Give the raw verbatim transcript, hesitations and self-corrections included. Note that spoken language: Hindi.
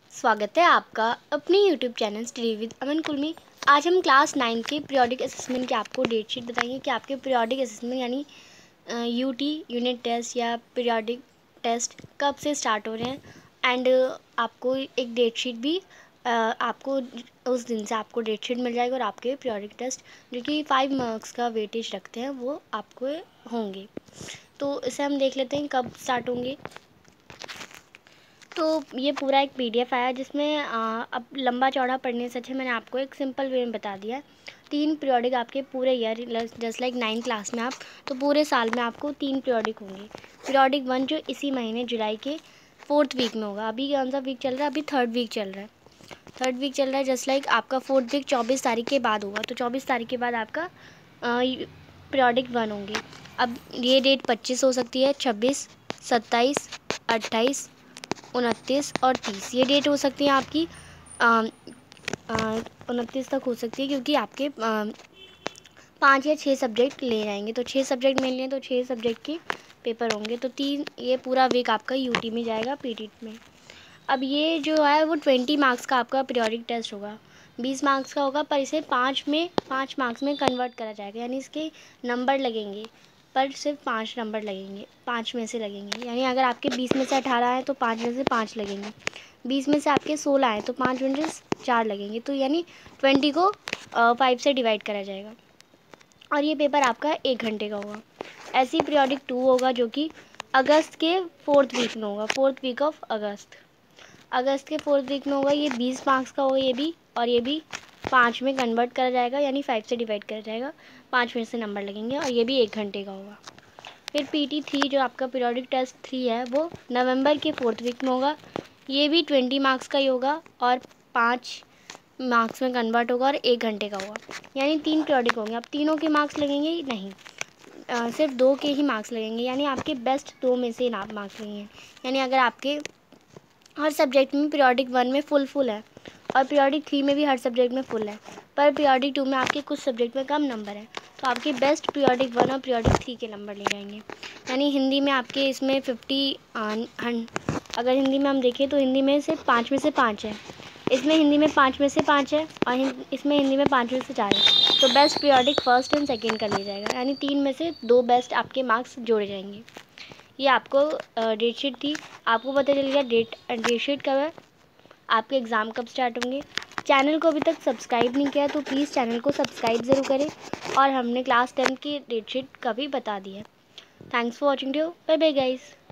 स्वागत है आपका अपने YouTube channel study with Aman कुल में। आज हम क्लास नाइन के पीरियोडिक असेसमेंट के आपको डेट शीट बताएंगे कि आपके पीरियोडिक असेसमेंट यानी यूटी यूनिट टेस्ट या पीरियोडिक टेस्ट कब से स्टार्ट हो रहे हैं। एंड आपको एक डेट शीट भी uh, आपको उस दिन से आपको डेट शीट मिल जाएगी और आपके पीरियोडिक टेस्ट जो कि फाइव मार्क्स का वेटेज रखते हैं वो आपको होंगे। तो इसे हम देख लेते हैं कब स्टार्ट होंगे। तो ये पूरा एक पीडीएफ आया जिसमें आ, अब लंबा चौड़ा पढ़ने से अच्छा मैंने आपको एक सिंपल वे में बता दिया। तीन पीरियोडिक आपके पूरे year just like nine class में आप तो पूरे साल में आपको तीन पीरियोडिक होंगे। पीरियोडिक वन जो इसी महीने जुलाई के फोर्थ वीक में होगा। अभी कौन सा वीक चल रहा है? अभी थर्ड वीक चल रहा है। थर्ड वीक चल रहा है जस्ट लाइक आपका फोर्थ वीक चौबीस तारीख के बाद होगा। तो चौबीस तारीख के बाद आपका पीरियोडिक वन होंगे। अब ये डेट पच्चीस हो सकती है, छब्बीस, सत्ताईस, अट्ठाईस, उनतीस और तीस ये डेट हो सकती है आपकी। उनतीस तक हो सकती है क्योंकि आपके आ, पाँच या छः सब्जेक्ट ले जाएंगे। तो छः सब्जेक्ट मिल लिए तो छः सब्जेक्ट के पेपर होंगे। तो तीन ये पूरा वीक आपका यूटी में जाएगा, पीटी में। अब ये जो है वो ट्वेंटी मार्क्स का आपका पीरियोडिक टेस्ट होगा। बीस मार्क्स का होगा पर इसे पाँच में पाँच मार्क्स में कन्वर्ट करा जाएगा। यानी इसके नंबर लगेंगे पर सिर्फ पाँच नंबर लगेंगे, पाँच में से लगेंगे। यानी अगर आपके बीस में से अठारह है तो पाँच में से पाँच लगेंगे। बीस में से आपके सोलह हैं तो पाँच में से चार लगेंगे। तो यानी ट्वेंटी को फाइव से डिवाइड करा जाएगा और ये पेपर आपका एक घंटे का होगा। ऐसे ही पीरियोडिक टू होगा जो कि अगस्त के फोर्थ वीक में होगा, फोर्थ वीक ऑफ अगस्त अगस्त के फोर्थ वीक में होगा। ये बीस मार्क्स का होगा ये भी, और ये भी पाँच में कन्वर्ट करा जाएगा यानी फाइव से डिवाइड करा जाएगा, पाँच में से नंबर लगेंगे और ये भी एक घंटे का होगा। फिर पीटी थ्री जो आपका पीरियोडिक टेस्ट थ्री है वो नवंबर के फोर्थ वीक में होगा। ये भी ट्वेंटी मार्क्स का ही होगा और पाँच मार्क्स में कन्वर्ट होगा और एक घंटे का होगा। यानी तीन पीरियोडिक होंगे। अब तीनों के मार्क्स लगेंगे ही नहीं, आ, सिर्फ दो के ही मार्क्स लगेंगे। यानी आपके बेस्ट दो में से ना मार्क्स लगेंगे। यानी अगर आपके हर सब्जेक्ट में पीरियोडिक वन में फुल फुल है और पीरियोडिक थ्री में भी हर सब्जेक्ट में फुल है, पर पीरियोडिक टू में आपके कुछ सब्जेक्ट में कम नंबर है, तो आपके बेस्ट पीरियोडिक वन और पीरियोडिक थ्री के नंबर ले जाएंगे। यानी हिंदी में आपके इसमें फिफ्टी अगर हिंदी में हम देखें तो हिंदी में से पाँच में से पाँच है, इसमें हिंदी में पाँच में से पाँच है और इसमें हिंदी में पाँच में से चार है। तो best periodic first and second का ले जाएगा। यानी तीन में से दो बेस्ट आपके मार्क्स जोड़े जाएंगे। ये आपको डेट शीट थी, आपको पता चल गया डेट डेट शीट कब है, आपके एग्ज़ाम कब स्टार्ट होंगे। चैनल को अभी तक सब्सक्राइब नहीं किया तो प्लीज़ चैनल को सब्सक्राइब ज़रूर करें। और हमने क्लास टेंथ की डेट शीट कभी बता दी है। Thanks for watching video. Bye bye guys.